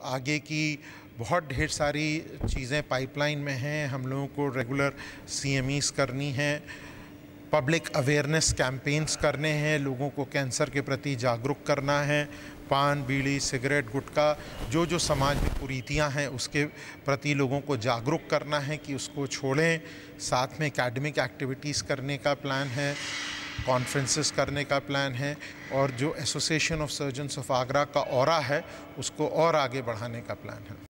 आगे की बहुत ढेर सारी चीज़ें पाइपलाइन में हैं। हम लोगों को रेगुलर CMEs करनी है, पब्लिक अवेयरनेस कैंपेन्स करने हैं, लोगों को कैंसर के प्रति जागरूक करना है। पान, बीड़ी, सिगरेट, गुटखा जो जो समाज में कुरीतियाँ हैं उसके प्रति लोगों को जागरूक करना है कि उसको छोड़ें। साथ में एकेडमिक एक्टिविटीज़ करने का प्लान है, कॉन्फ्रेंसेस करने का प्लान है, और जो association of surgeons of Agra का ऑरा है उसको और आगे बढ़ाने का प्लान है।